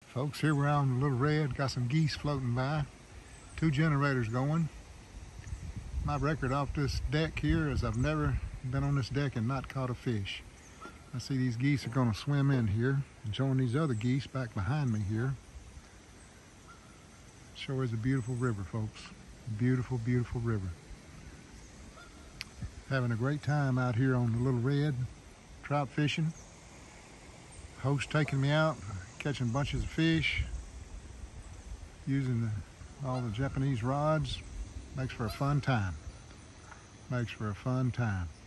Folks, here we're on the Little Red, got some geese floating by, 2 generators going. My record off this deck here is I've never been on this deck and not caught a fish. I see these geese are going to swim in here and join these other geese back behind me here. Sure is a beautiful river, folks. Beautiful, beautiful river. Having a great time out here on the Little Red, trout fishing. Host taking me out, catching bunches of fish, using all the Japanese rods. Makes for a fun time. Makes for a fun time.